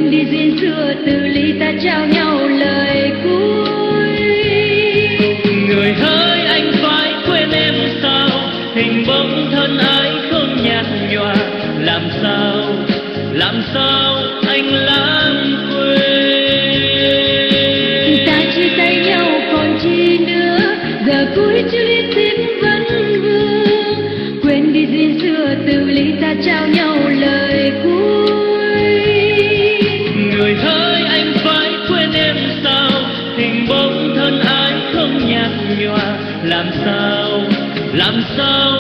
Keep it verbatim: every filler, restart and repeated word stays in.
quên đi duyên xưa từ ly ta trao nhau lời cuối. Người hỡi anh phải quên em sao, hình bóng thân ai không nhạt nhòa, làm sao làm sao anh lãng quên. Ta chia tay nhau còn chi nữa, giờ cuối chưa biết tim vẫn vương. Quên đi duyên xưa từ ly ta trao nhau lời cuối. Người hỡi anh phải quên em sao, hình bóng thân ai không nhạt nhòa, làm sao làm sao